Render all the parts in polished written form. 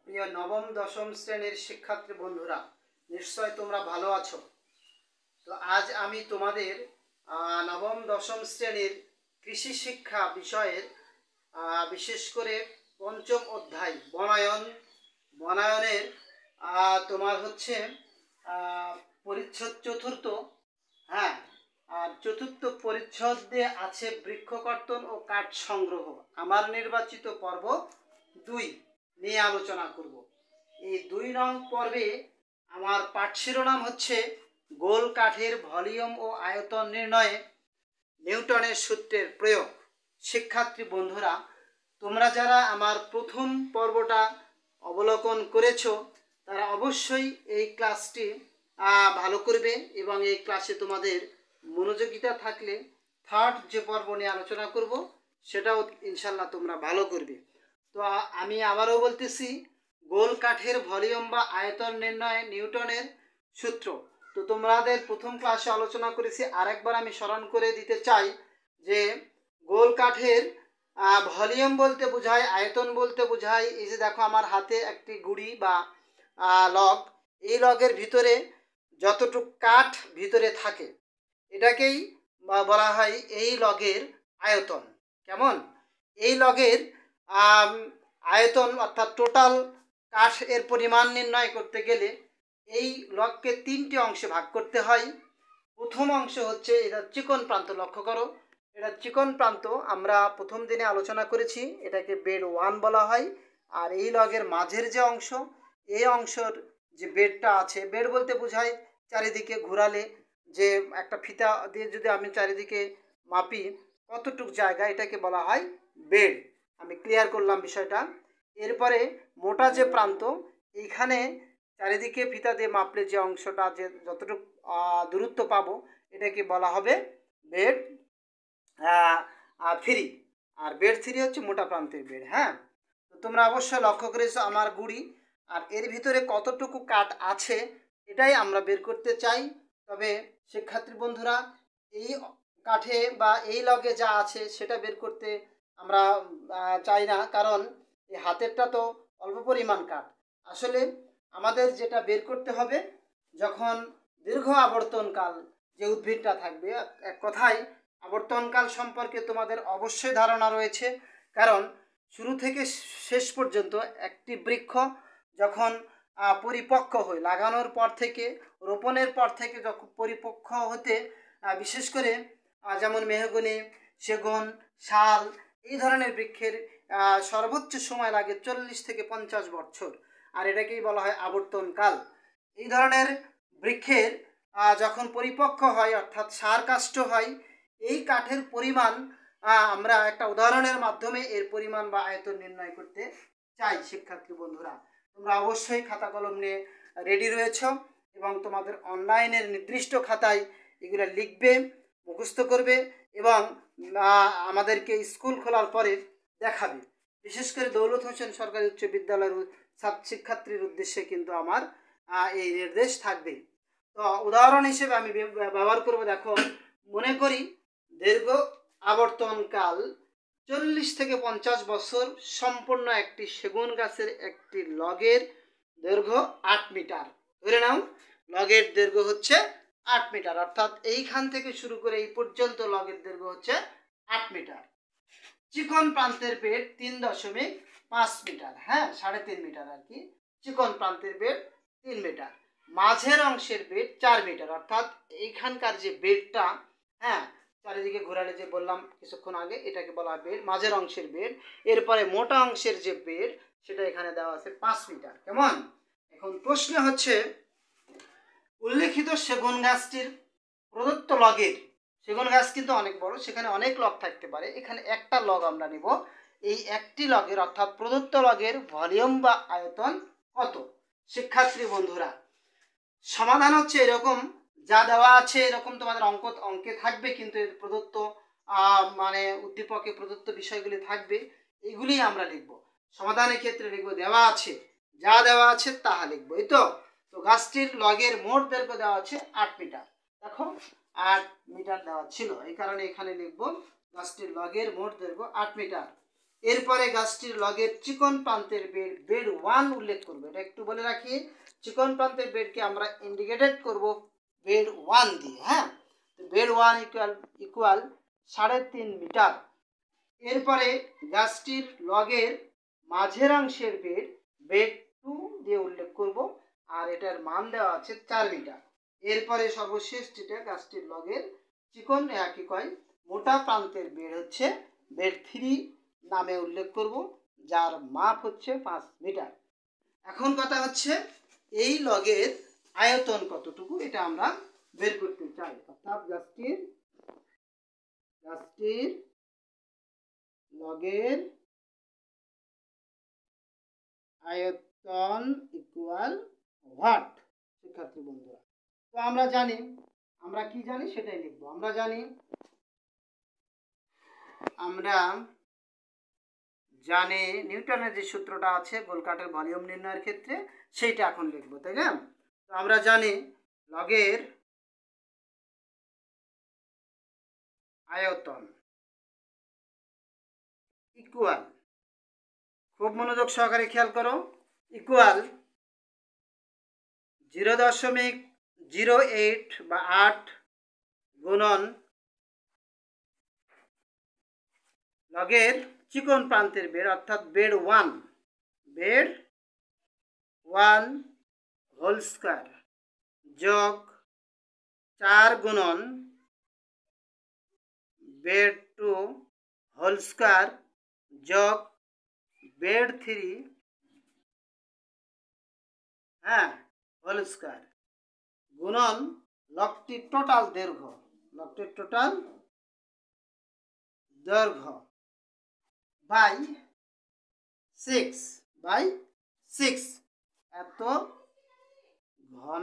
প্রিয় নবম দশম শ্রেণীর শিক্ষার্থী বন্ধুরা, নিশ্চয় তোমরা ভালো আছো। তো আজ আমি তোমাদের নবম দশম শ্রেণীর কৃষি শিক্ষা বিষয়ের বিশেষ করে পঞ্চম অধ্যায় বনায়নের তোমার হচ্ছে পরিচ্ছদ চতুর্থ। হ্যাঁ, আর চতুর্থ পরিচ্ছদে আছে বৃক্ষকর্তন ও কাঠ সংগ্রহ। আমার নির্বাচিত পর্ব 2 নিয়ে আলোচনা করব। এই 2 নং পর্বে আমার পাঠ শিরোনাম হচ্ছে গোল কাঠের ভলিউম ও আয়তন নির্ণয়ে নিউটনের সূত্রের প্রয়োগ। শিক্ষার্থী বন্ধুরা, তোমরা যারা আমার প্রথম পর্বটা অবলোকন করেছো তারা অবশ্যই এই ক্লাসটি ভালো করবে এবং এই ক্লাসে তোমাদের মনোযোগিতা থাকলে থার্ড যে পর্ব নিয়ে আলোচনা করব সেটাও ইনশাল্লাহ তোমরা ভালো করবে। তো আমি আবারও বলতেছি, গোল কাঠের ভলিউম বা আয়তন নির্ণয়ে নিউটনের সূত্র। তো তোমাদের প্রথম ক্লাসে আলোচনা করেছি, আরেকবার আমি স্মরণ করে দিতে চাই যে গোল কাঠের ভলিউম বলতে বোঝায়, আয়তন বলতে বোঝায়, এই যে দেখো আমার হাতে একটি গুড়ি বা লগ, এই লগের ভিতরে যতটুকু কাঠ ভিতরে থাকে এটাকেই বলা হয় এই লগের আয়তন। কেমন? এই লগের আয়তন অর্থাৎ টোটাল কাঠ এর পরিমাণ নির্ণয় করতে গেলে এই লগকে 3টি অংশে ভাগ করতে হয়। প্রথম অংশ হচ্ছে এটা চিকন প্রান্ত। লক্ষ্য করো, এটা চিকন প্রান্ত। আমরা প্রথম দিনে আলোচনা করেছি, এটাকে বেড 1 বলা হয়। আর এই লগের মাঝের যে অংশ, এই অংশের যে বেডটা আছে, বেড বলতে বোঝায় চারিদিকে ঘোরালে যে একটা ফিতা দিয়ে যদি আমি চারিদিকে মাপি কতটুক জায়গা, এটাকে বলা হয় বেড। আমি ক্লিয়ার করলাম বিষয়টা। এরপরে মোটা যে প্রান্ত, এইখানে চারিদিকে ফিতা দিয়ে মাপলে যে অংশটা, যে যতটুকু দূরত্ব পাবো, এটাকে বলা হবে বেড 3। আর বেড 3 হচ্ছে মোটা প্রান্তের বেড। হ্যাঁ, তো তোমরা অবশ্যই লক্ষ্য করেছো আমার গুড়ি, আর এর ভিতরে কতটুকু কাঠ আছে এটাই আমরা বের করতে চাই। তবে শিক্ষার্থী বন্ধুরা, এই কাঠে বা এই লগে যা আছে সেটা বের করতে আমরা চাই না, কারণ এই হাতেরটা তো অল্প পরিমাণ কাঠ। আসলে আমাদের যেটা বের করতে হবে, যখন দীর্ঘ আবর্তনকাল যে উদ্ভিদটা থাকবে, এক কথায় আবর্তনকাল সম্পর্কে তোমাদের অবশ্যই ধারণা রয়েছে, কারণ শুরু থেকে শেষ পর্যন্ত একটি বৃক্ষ যখন পরিপক্ক হয়, লাগানোর পর থেকে, রোপণের পর থেকে যখন পরিপক্ক হতে, বিশেষ করে যেমন মেহগনি, সেগুন, শাল, এই ধরনের বৃক্ষের সর্বোচ্চ সময় লাগে 40 থেকে 50 বছর, আর এটাকেই বলা হয় আবর্তনকাল। এই ধরনের বৃক্ষের যখন পরিপক্ক হয় অর্থাৎ সার কাষ্ঠ হয়, এই কাঠের পরিমাণ আমরা একটা উদাহরণের মাধ্যমে এর পরিমাণ বা আয়তন নির্ণয় করতে চাই। শিক্ষার্থী বন্ধুরা, তোমরা অবশ্যই খাতা কলম নিয়ে রেডি রয়েছ এবং তোমাদের অনলাইনের নির্দিষ্ট খাতায় এগুলো লিখবে, মুখস্থ করবে এবং আমাদেরকে স্কুল খোলার পরে দেখাবে। বিশেষ করে দৌলত হোসেন সরকারি উচ্চ বিদ্যালয়ের শিক্ষার্থীর উদ্দেশ্যে কিন্তু আমার এই নির্দেশ থাকবে। তো উদাহরণ হিসেবে আমি ব্যবহার করব। দেখো, মনে করি দীর্ঘ আবর্তনকাল 40 থেকে 50 বছর সম্পূর্ণ একটি সেগুন গাছের একটি লগের দৈর্ঘ্য 8 মিটার। ধরে নাও লগের দৈর্ঘ্য হচ্ছে 8 মিটার, অর্থাৎ এইখান থেকে শুরু করে এই পর্যন্ত লগের দৈর্ঘ্য হচ্ছে 8 মিটার। চিকন প্রান্তের বেড 3.5 মিটার। হ্যাঁ, 3.5 মিটার আর কি। চিকন প্রান্তের বেড 3 মিটার। মাঝের অংশের বেড 4 মিটার, অর্থাৎ এইখানকার যে বেডটা, হ্যাঁ, চারিদিকে ঘোরালে যে বললাম কিছুক্ষণ আগে, এটাকে বলা হয় বেড, মাঝের অংশের বেড। এরপরে মোটা অংশের যে বেড, সেটা এখানে দেওয়া আছে 5 মিটার। কেমন? এখন প্রশ্ন হচ্ছে, উল্লেখিত সেগুন গাছটির প্রদত্ত লগের, সেগুন গাছ কিন্তু অনেক বড়, সেখানে অনেক লগ থাকতে পারে, এখানে একটা লগ আমরা নিব, এই একটি লগের অর্থাৎ প্রদত্ত লগের ভলিউম বা আয়তন কত? শিক্ষার্থী বন্ধুরা, সমাধান হচ্ছে এরকম, যা দেওয়া আছে এরকম তোমাদের অঙ্কে থাকবে, কিন্তু এর প্রদত্ত মানে উদ্দীপকে প্রদত্ত বিষয়গুলি থাকবে, এগুলি আমরা লিখব। সমাধানের ক্ষেত্রে লিখব দেওয়া আছে, যা দেওয়া আছে তাহা লিখবো। এই তো গাছটির লগের মোট দৈর্ঘ্য দেওয়া আছে 8 মিটার। দেখো 8 মিটার দেওয়া ছিল, এই কারণে এখানে লিখব গাছটির লগের মোট দৈর্ঘ্য 8 মিটার। এরপরে গাছটির লগের চিকন প্রান্তের বেড বেড 1 উল্লেখ করব। এটা একটু বলে রাখি, চিকন প্রান্তের বেডকে আমরা ইন্ডিকেটেড করব বেড 1 দিয়ে। হ্যাঁ, তো বেড 1 ইকুয়াল 3.5 মিটার। এরপরে গাছটির লগের মাঝের অংশের বেড বেড 2 দিয়ে উল্লেখ করব, আর এটার মান দেওয়া আছে 4 মিটার। এরপরে সর্বশেষ যেটা গাছটির লগের চিকন কি কয় মোটা প্রান্তের বেড হচ্ছে বেড 3 নামে উল্লেখ করব, যার মাপ হচ্ছে 5 মিটার। এখন কথা হচ্ছে এই লগের আয়তন কতটুকু এটা আমরা বের করতে চাই, অর্থাৎ গাছটির লগের আয়তন ইকুয়াল হোয়াট শিক্ষার্থী বন্ধুরা। তো আমরা কি জানি সেটাই লিখবো। আমরা জানি নিউটনের যে সূত্রটা আছে গোলকাঠের ভলিউম নির্ণয়ের ক্ষেত্রে, সেইটা এখন লিখবো, তাই না? তো আমরা জানি লগের আয়তন ইকুয়াল, খুব মনোযোগ সহকারে খেয়াল করো, ইকুয়াল 0.08 বা 8 গুণন লগের চিকন প্রান্তের বেড অর্থাৎ বেড 1 হোল স্কয়ার যোগ 4 গুণন বেড 2 হোল স্কয়ার যোগ বেড 3 হোল স্কয়ার গুণন লগটির টোটাল দৈর্ঘ্য বাই 6 এত ঘন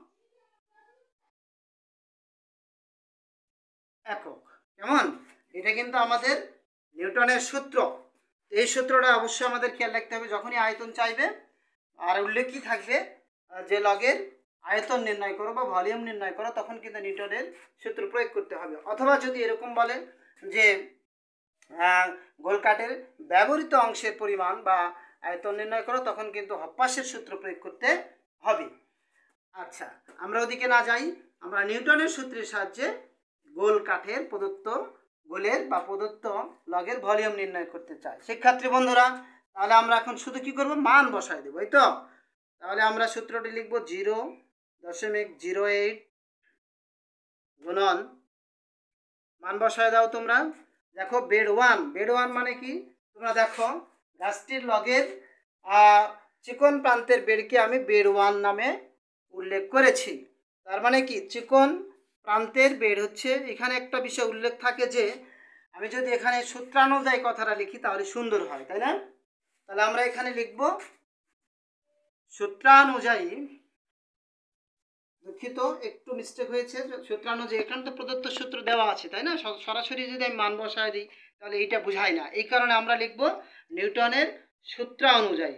একক। কেমন? এটা কিন্তু আমাদের নিউটনের সূত্র। এই সূত্রটা অবশ্যই আমাদের খেয়াল রাখতে হবে, যখনই আয়তন চাইবে আর উল্লেখ কি থাকবে যে লগের আয়তন নির্ণয় করো বা ভলিউম নির্ণয় করো, তখন কিন্তু নিউটনের সূত্র প্রয়োগ করতে হবে। অথবা যদি এরকম বলে যে গোলকাঠের ব্যবহৃত অংশের পরিমাণ বা আয়তন নির্ণয় করো, তখন কিন্তু হপ্পাসের সূত্র প্রয়োগ করতে হবে। আচ্ছা, আমরা ওদিকে না যাই, আমরা নিউটনের সূত্রের সাহায্যে গোলকাঠের প্রদত্ত লগের ভলিউম নির্ণয় করতে চাই। শিক্ষার্থী বন্ধুরা, তাহলে আমরা এখন শুধু কি করব, মান বসাই দেবো, এই তো। তাহলে আমরা সূত্রটি লিখব 0.08 গুণন, মান বসায় দাও তোমরা। দেখো বেড 1 মানে কি, তোমরা দেখো গাছটির লগের চিকন প্রান্তের বেডকে আমি বেড 1 নামে উল্লেখ করেছি। তার মানে কি, চিকন প্রান্তের বেড হচ্ছে, এখানে একটা বিষয় উল্লেখ থাকে যে আমি যদি এখানে সূত্রানুযায়ী কথাটা লিখি তাহলে সুন্দর হয়, তাই না? তাহলে আমরা এখানে লিখব সূত্রানুযায়ী, দুঃখিত একটু মিস্টেক হয়েছে, সূত্রানুযায়ী, এখানে তো প্রদত্ত সূত্র দেওয়া আছে, তাই না? সরাসরি যদি আমি মান বসায় দিই তাহলে এইটা বুঝায় না, এই কারণে আমরা লিখব নিউটনের সূত্রানুযায়ী।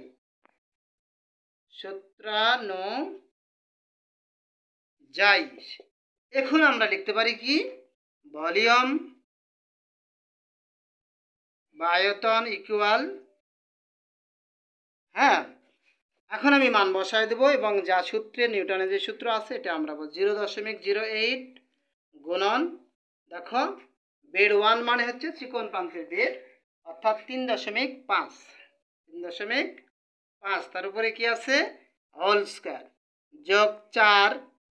এখন আমরা লিখতে পারি কি, ভলিউম বা আয়তন ইকুয়াল, এখন আমি মান বসায় দেবো এবং যা সূত্রে নিউটনের যে সূত্র আছে এটা আমরা 0.08 গুণন, দেখো বেড 1 মানে হচ্ছে চিকন প্রান্তের বেড, অর্থাৎ 3.5, তার উপরে কি আছে হোল স্কয়ার যোগ 4,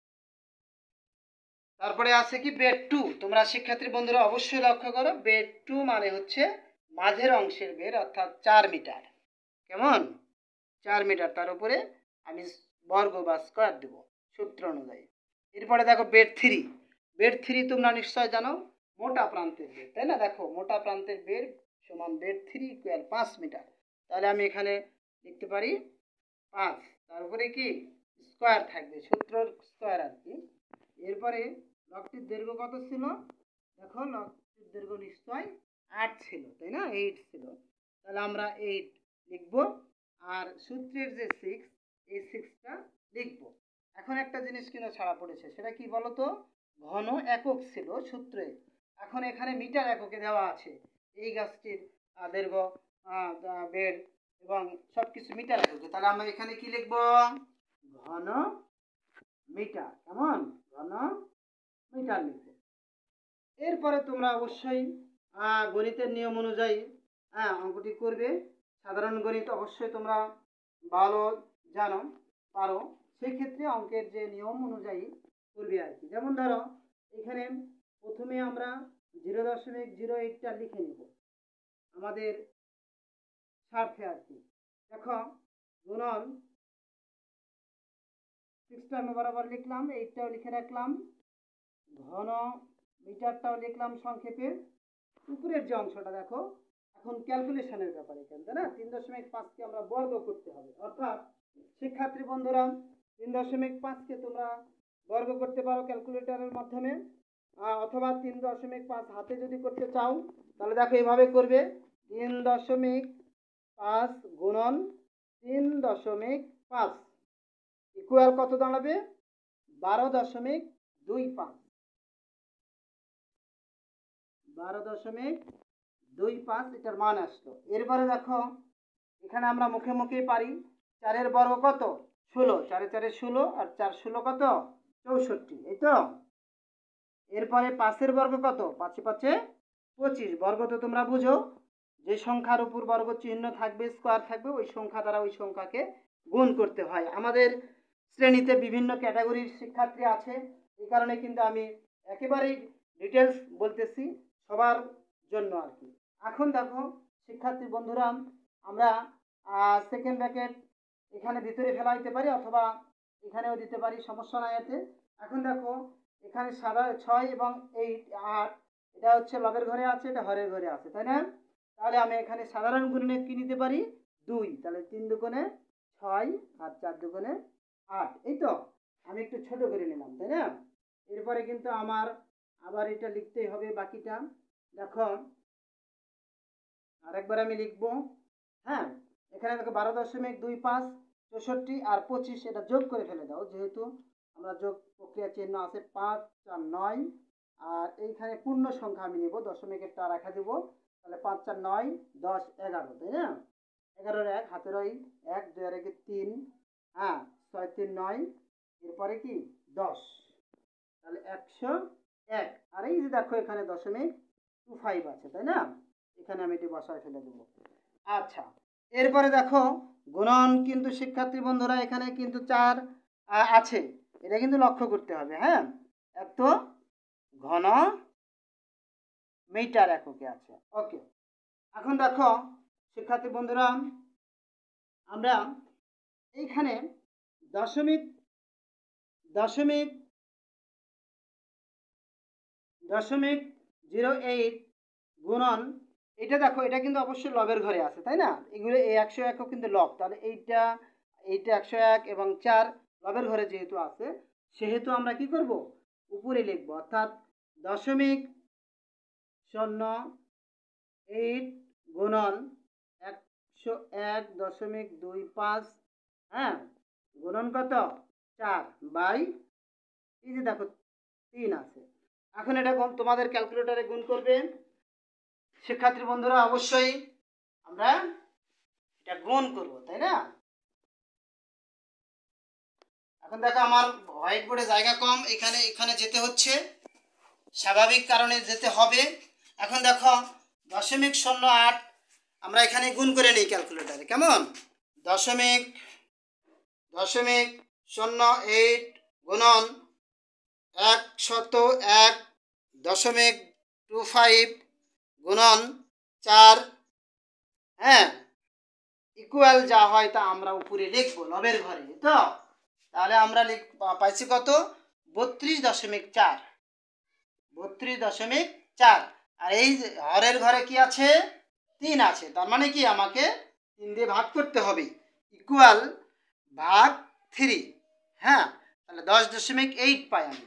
তারপরে আছে কি বেড 2। তোমরা শিক্ষার্থী বন্ধুরা অবশ্যই লক্ষ্য করো, বেড 2 মানে হচ্ছে মাঝের অংশের বেড, অর্থাৎ 4 মিটার। কেমন? 4 মিটার, তার উপরে আমি বর্গ বা স্কয়ার দেব সূত্র অনুযায়ী। এরপরে দেখো বেড 3 তোমরা নিশ্চয় জানো মোটা প্রান্তের বেড, তাই না? দেখো মোটা প্রান্তের বেড সমান বেড 3 ইকুয়াল 5 মিটার। তাহলে আমি এখানে লিখতে পারি 5, তার উপরে কি স্কয়ার থাকবে, সূত্রর স্কয়ার আর কি। এরপরে লগটির দৈর্ঘ্য কত ছিল, দেখো লগটির দৈর্ঘ্য নিশ্চয় 8 ছিল, তাই না? 8 ছিল, তাহলে আমরা 8 লিখব, আর সূত্রের যে 6 এই 6টা লিখব। এখন একটা জিনিস কিন্তু ছাড়া পড়েছে, সেটা কি বলতো, ঘন একক ছিল সূত্রে, এখন এখানে মিটার এককে দেওয়া আছে। এই গাছটির দৈর্ঘ্য বেড এবং সব কিছু মিটার এককে। তাহলে আমরা এখানে কি লিখব? ঘন মিটার। কেমন? ঘন মিটার লিখব। এরপরে তোমরা অবশ্যই গণিতের নিয়ম অনুযায়ী অঙ্কটি করবে। সাধারণ গণিত অবশ্যই তোমরা ভালো জানো, পারো, সেই ক্ষেত্রে অঙ্কের যে নিয়ম অনুযায়ী করবে আর কি। যেমন ধরো এখানে প্রথমে আমরা 0.08টা লিখে নেব আমাদের স্বার্থে আর কি। দেখো গুণন 6 বরাবর লিখলাম, 8টাও লিখে রাখলাম, ঘন মিটারটাও লিখলাম সংক্ষেপে। উপরের যে অংশটা দেখো, এখন ক্যালকুলেশনের ব্যাপারে এখানে, তাই না? 3.5কে আমরা বর্গ করতে হবে, অর্থাৎ শিক্ষার্থী বন্ধুরা 3.5কে তোমরা বর্গ করতে পারো ক্যালকুলেটরের মাধ্যমে, অথবা 3.5 হাতে যদি করতে চাও তাহলে দেখো এইভাবে করবে। 3.5 গুণন 3.5 ইকুয়াল কত দাঁড়াবে? 12.25। 12.25 এটার মান আসলো। এরপরে দেখো এখানে আমরা মুখে মুখেই পারি। 4-এর বর্গ কত? 16। 4-এ 16 আর 4-16 কত? 64, এই তো। এরপরে 5-এর বর্গ কত? 5-5 25। বর্গ তো তোমরা বুঝো, যে সংখ্যার উপর বর্গ চিহ্ন থাকবে, স্কোয়ার থাকবে, ওই সংখ্যা দ্বারা ওই সংখ্যাকে গুণ করতে হয়। আমাদের শ্রেণীতে বিভিন্ন ক্যাটাগরির শিক্ষার্থী আছে, এই কারণে কিন্তু আমি একেবারেই ডিটেলস বলতেছি সবার জন্য আর কি। এখন দেখো শিক্ষার্থী বন্ধুরা, আমরা সেকেন্ড ব্র্যাকেট এখানে ভিতরে ফেলা দিতে পারি, অথবা এখানেও দিতে পারি, সমস্যা নাই এতে। এখন দেখো এখানে 6 এবং 8 এটা হচ্ছে লবের ঘরে আছে, এটা হরের ঘরে আছে, তাই না? তাহলে আমি এখানে সাধারণ গুণনে কি নিতে পারি? 2। তাহলে 3 দুগুণে 6 আর 4 দুগুণে 8, এই তো। আমি একটু ছোট করে নিলাম, তাই না? এরপরে কিন্তু আমার আবার এটা লিখতেই হবে বাকিটা। দেখো আরেকবার আমি লিখবো। হ্যাঁ, এখানে দেখো 12.25 64 আর 25 এটা যোগ করে ফেলে দাও, যেহেতু আমরা যোগ প্রক্রিয়া চিহ্ন আছে। 5 4 9, আর এইখানে পূর্ণ সংখ্যা আমি নেব, দশমিকেরটা রাখা দেব। তাহলে 5 4 9 10 11, তাই না? 11-এর 1 হাতের ওই 1, 2-এর 1 3, 6 3 9, এরপরে কি 10, তাহলে 101। আর এই যে দেখো এখানে 0.25 আছে, তাই না? এখানে আমি এটি বসায় ফেলে দেবো। আচ্ছা, এরপরে দেখো গুণন কিন্তু শিক্ষার্থী বন্ধুরা এখানে কিন্তু 4 আছে, এটা কিন্তু লক্ষ্য করতে হবে। হ্যাঁ, এত ঘন মিটার এককে আছে। ওকে, এখন দেখো শিক্ষার্থী বন্ধুরা, আমরা এইখানে দশমিক দশমিক দশমিক 08 গুণন, এটা দেখো এটা কিন্তু অবশ্যই লবের ঘরে আছে, তাই না? এগুলো এই 101 কিন্তু লব, তাহলে এইটা 101 এবং 4 লবের ঘরে যেহেতু আছে, সেহেতু আমরা কি করব? উপরে লিখব, অর্থাৎ 0.08 গুণন 101.25, হ্যাঁ, গুণন কত? 4 বাই এই যে দেখো 3 আছে। এখন এটা তোমাদের ক্যালকুলেটরে গুণ করবে শিক্ষার্থী বন্ধুরা। অবশ্যই আমরা এটা গুণ করব, তাই না? এখন দেখো আমার হোয়াইট বোর্ডে জায়গা কম, এখানে যেতে হচ্ছে, স্বাভাবিক কারণে যেতে হবে। এখন দেখো 0.08 আমরা এখানে গুণ করে নিই ক্যালকুলেটরে, কেমন? 0.08 গুণন 101.25 গুণন 4, হ্যাঁ, ইকুয়াল যা হয় তা আমরা উপরে লিখবো লবের ঘরে, তো তাহলে আমরা পাইছি কত? 32.4। 32.4, আর এই হরের ঘরে কি আছে? 3 আছে, তার মানে কি আমাকে 3 দিয়ে ভাগ করতে হবে, ইকুয়াল ভাগ 3। হ্যাঁ, তাহলে 10.8 পাই আমি,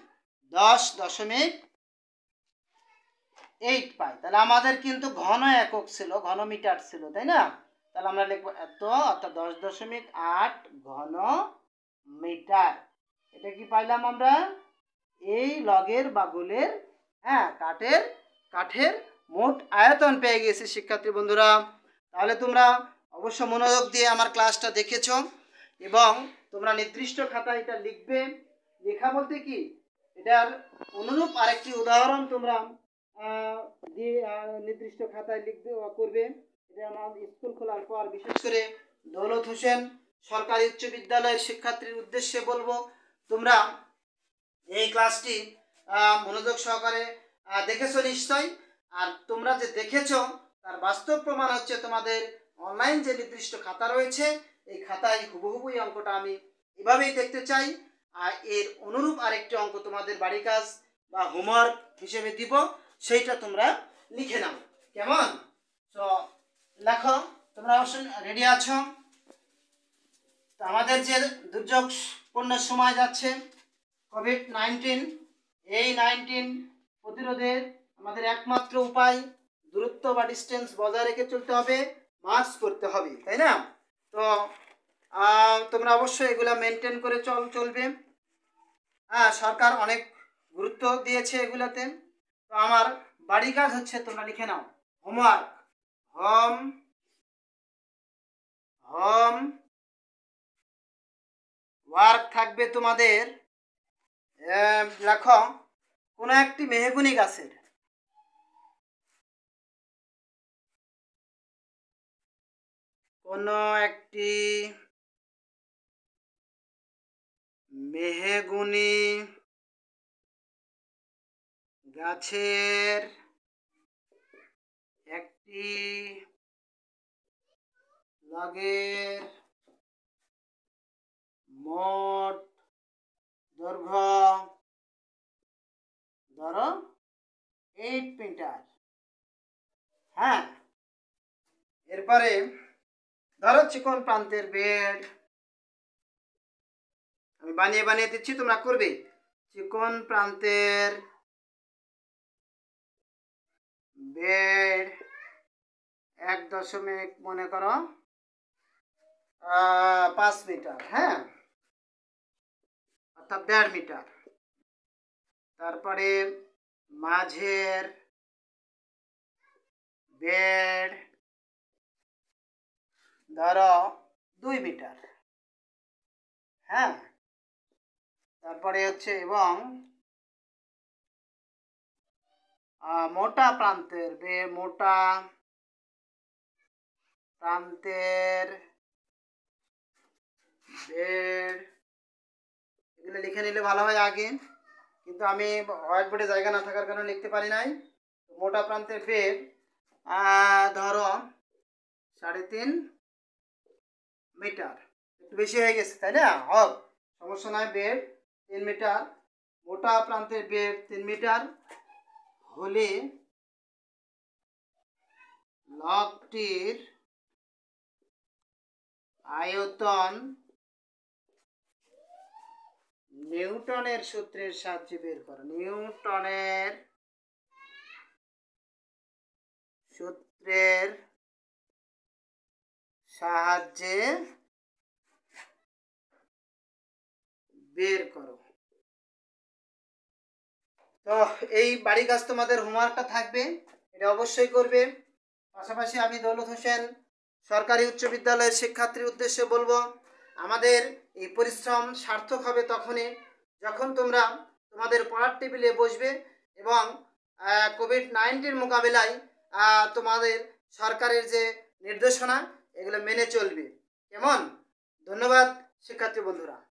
10.8 পাই। তাহলে আমাদের কিন্তু ঘন একক ছিল, ঘন মিটার ছিল, তাই না? তাহলে আমরা লিখবো এত, অর্থাৎ 10.8 ঘন মিটার। এটা কি পাইলাম আমরা? এই লগের বা গোলের, কাঠের মোট আয়তন পেয়ে গেছি শিক্ষার্থী বন্ধুরা। তাহলে তোমরা অবশ্য মনোযোগ দিয়ে আমার ক্লাসটা দেখেছো এবং তোমরা নির্দিষ্ট খাতায় এটা লিখবে। লেখা বলতে কি, এটার অনুরূপ আরেকটি উদাহরণ তোমরা দিয়ে নির্দিষ্ট খাতায় লিখবে বা করবে। এটা আমার স্কুল খোলার পর বিশেষ করে দৌলত হোসেন সরকারি উচ্চ বিদ্যালয়ের শিক্ষার্থীর উদ্দেশ্যে বলবো, তোমরা এই ক্লাসটি মনোযোগ সহকারে দেখেছো নিশ্চয়। আর তোমরা যে দেখেছো তার বাস্তব প্রমাণ হচ্ছে তোমাদের অনলাইন যে নির্দিষ্ট খাতা রয়েছে, এই খাতায় হুবহুবু এই অঙ্কটা আমি এভাবেই দেখতে চাই। আর এর অনুরূপ আরেকটি অঙ্ক তোমাদের বাড়ি কাজ বা হোমওয়ার্ক হিসেবে দিব, সেইটা তোমরা লিখে নাও। কেমন? তো লেখো, তোমরা অবশ্যই রেডি আছো? তো আমাদের যে দুর্যোগপূর্ণ সময় যাচ্ছে কোভিড-19, এই 19 প্রতিরোধের আমাদের একমাত্র উপায় দূরত্ব বা ডিস্টেন্স বজায় রেখে চলতে হবে, মাস্ক পরতে হবে, তাই না? তো তোমরা অবশ্যই এগুলো মেনটেন করে চলবে। হ্যাঁ, সরকার অনেক গুরুত্ব দিয়েছে এগুলোতে। তো আমার বাড়ি কাজ হচ্ছে, তোমরা লিখে নাও হোমওয়ার্ক, হোম ওয়ার্ক থাকবে তোমাদের। লেখো কোনো একটি মেহগুনি গাছের কোনো একটি মেহগুনি গাছের একটি লগের মোট দৈর্ঘ্য ধরো 8 মিটার। হ্যাঁ, এরপরে ধরো চিকন প্রান্তের বেড, আমি বানিয়ে দিচ্ছি, তোমরা করবে। চিকন প্রান্তের বেড 1 মনে করো 5 মিটার। হ্যাঁ, অর্থাৎ 1.5 মিটার। তারপরে মাঝের বেড ধরো 2 মিটার। হ্যাঁ, তারপরে হচ্ছে এবং মোটা প্রান্তের বেড, এগুলো লিখে নিলে ভালো হয় আগে, কিন্তু আমি হোয়াইট বোর্ডে জায়গা না থাকার কারণে লিখতে পারি নাই। মোটা প্রান্তের বেড ধরো 3.5 মিটার, একটু বেশি হয়ে গেছে তাই না? হোক, সমস্যা নয়। বেড 3 মিটার, মোটা প্রান্তের বেড 3 মিটার হলে লগটির আয়তন নিউটনের সূত্রের সাহায্যে বের করো। নিউটনের সূত্রের সাহায্যে বের করো। তো এই বাড়ি কাজ তোমাদের হোমওয়ার্কটা থাকবে, এটা অবশ্যই করবে। পাশাপাশি আমি দৌলত হোসেন সরকারি উচ্চ বিদ্যালয়ের শিক্ষার্থীর উদ্দেশ্যে বলবো, আমাদের এই পরিশ্রম সার্থক হবে তখনই যখন তোমরা তোমাদের পড়ার টেবিলে বসবে এবং কোভিড-19 মোকাবিলায় তোমাদের সরকারের যে নির্দেশনা এগুলো মেনে চলবে। কেমন? ধন্যবাদ শিক্ষার্থী বন্ধুরা।